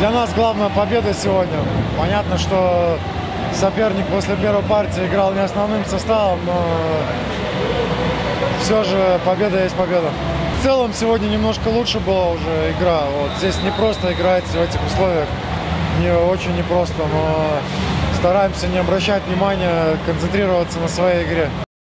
Для нас главная победа сегодня. Понятно, что соперник после первой партии играл не основным составом, но все же победа есть победа. В целом сегодня немножко лучше была уже игра. Вот здесь не просто играть в этих условиях, не очень непросто, но стараемся не обращать внимания, концентрироваться на своей игре.